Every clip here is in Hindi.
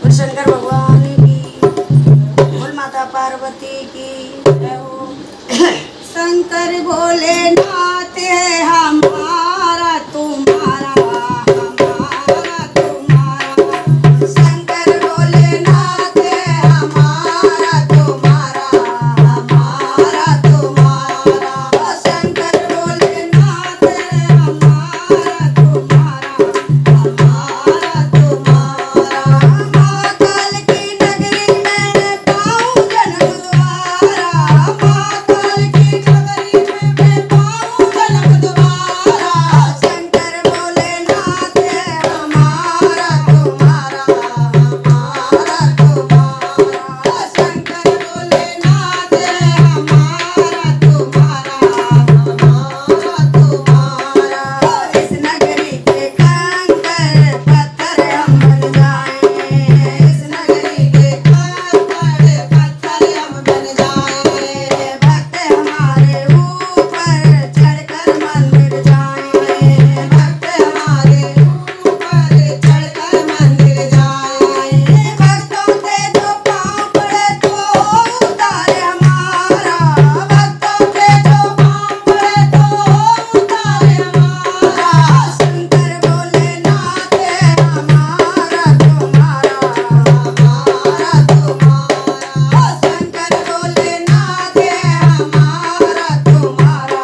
शंकर भगवान की, बोल माता पार्वती की जय हो। शंकर भोलेनाथ है हमारा तुम्हारा, हमारा तुम्हारा। शंकर भोलेनाथ है हमारा तुम्हारा, हमारा तुम्हारा। शंकर भोलेनाथ है हमारा तुम्हारा, हमारा तुम्हारा। महाकाल की नगरी में पाऊं जन्म द्वारा, महाकाल की नगरी में मैं पाऊं जन्म द्वारा। शंकर भोलेनाथ है हमारा तुम्हारा, हमारा तुम्हारा। शंकर भोलेनाथ है हमारा तुम्हारा, हमारा तुम्हारा। इस नगरी के कंकड़ पत्थर हम बन जाएंगे, इस नगरी के कंकड़ पत्थर हम बन जाएंगे। भक्त हमारे ऊपर चढ़कर मंदिर जाएंगे, भक्त हमारे ऊपर चढ़कर मंदिर जाएंगे। भक्तों के जो पाँव पड़े तो उतारे हमारा, भक्तों के जो पाँव पड़े तो उतारे हमारा। शंकर भोलेनाथ है हमारा तुम्हारा, हमारा तुम्हारा। शंकर भोलेनाथ है हमारा तुम्हारा,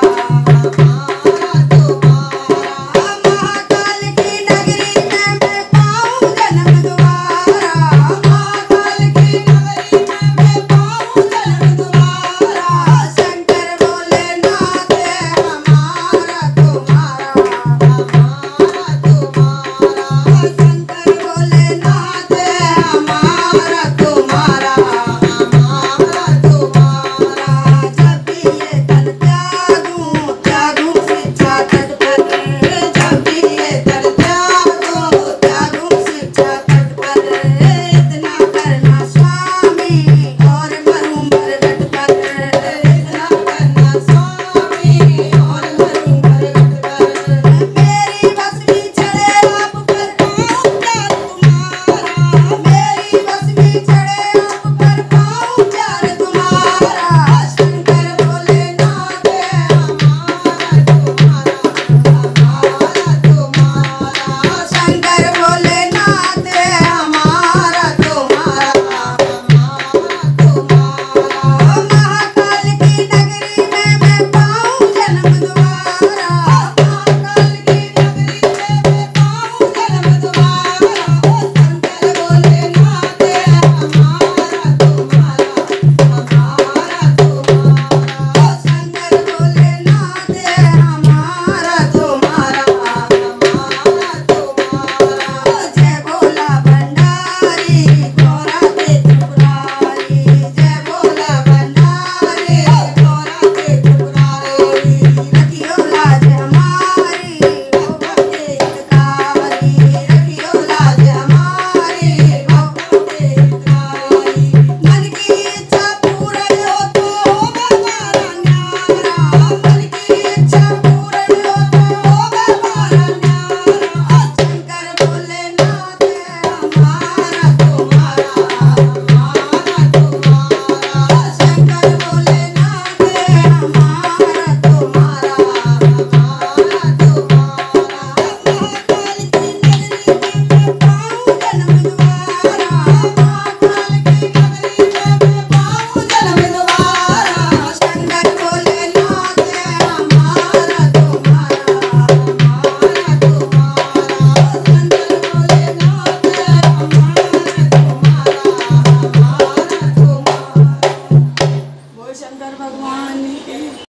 हमारा तुम्हारा। महाकाल की नगरी में मैं पाऊं जन्म द्वारा, महाकाल की नगरी में मैं पाऊं जन्म द्वारा। शंकर भोलेनाथ है हमारा तुम्हारा, हमारा तुम्हारा। शंकर भोलेनाथ है हमारा तुम्हारा, हमारा तुम्हारा। जब भी ये तन त्यागूं त्यागूं शिक्षा तट पर, जब भी ये तन त्यागूं त्यागूं शिक्षा तट पर। इतना करना स्वामी और मरूं मरघट पर, इतना करना स्वामी और मरूं मरघट पर। मेरी बस में चढ़े आप पर पाऊं प्यार तुम्हारा, मेरी बस में चढ़े आप पर पाऊं प्यार तुम्हारा। शंकर भोलेनाथ है हमारा तुम्हारा, हमारा तुम्हारा। शंकर भोलेनाथ है हमारा तुम्हारा, हमारा तुम्हारा। महाकाल की नगरी में मैं पाऊं जन्म द्वारा, महाकाल की नगरी में मैं पाऊं जन्म द्वारा। शंकर भोलेनाथ है हमारा तुम्हारा, हमारा तुम्हारा। शंकर भोलेनाथ है हमारा तुम्हारा, हमारा तुम्हारा। जय भोला भंडारी गौरा के त्रिपुरारी, जय भोला भंडारी गौरा के त्रिपुरारी। रखियो लाज हमारी भव के हितकारी, रखियो लाज हमारी भव के हितकारी। मन की इच्छा पूर्ण हो तो होगा हमारा न्यारा, मन की इच्छा पूर्ण हो तो होगा हमारा न्यारा। शंकर भोलेनाथ है हमारा तुम्हारा, हमारा तुम्हारा। शंकर भोलेनाथ है हमारा तुम्हारा, हमारा तुम्हारा। महाकाल की नगरी में मैं पाऊं जन्म द्वारा, महाकाल की नगरी में मैं पाऊं जन्म द्वारा। शंकर भोलेनाथ है हमारा तुम्हारा, हमारा तुम्हारा। शंकर भोलेनाथ है हमारा तुम्हारा, हमारा तुम्हारा। बोल शंकर भगवान की।